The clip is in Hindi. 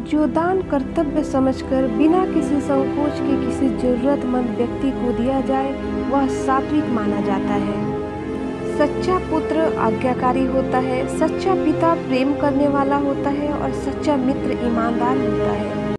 जो दान कर्तव्य समझकर बिना किसी संकोच के किसी जरूरतमंद व्यक्ति को दिया जाए वह सात्विक माना जाता है। सच्चा पुत्र आज्ञाकारी होता है, सच्चा पिता प्रेम करने वाला होता है और सच्चा मित्र ईमानदार होता है।